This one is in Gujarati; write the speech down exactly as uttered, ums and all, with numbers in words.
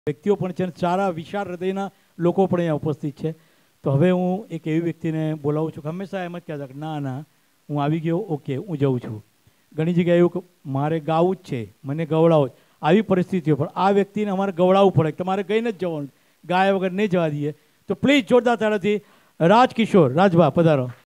વ્યક્તિઓ પણ છે, સારા વિશાળ હૃદયના લોકો પણ અહીંયા ઉપસ્થિત છે. તો હવે હું એક એવી વ્યક્તિને બોલાવું છું કે હંમેશા એમ જ કહેતા કે ના ના હું આવી ગયો, ઓકે હું જઉં છું. ઘણી જગ્યાએ એવું કે મારે ગાવું જ છે, મને ગવડાવો જ, આવી પરિસ્થિતિઓ. પણ આ વ્યક્તિને અમારે ગવડાવવું પડે, તમારે ગઈને જ જવાનું, ગાયા વગર નહીં જવા દઈએ. તો પ્લીઝ જોરદાર તાળીઓથી રાજકિશોર રાજભા પધારો.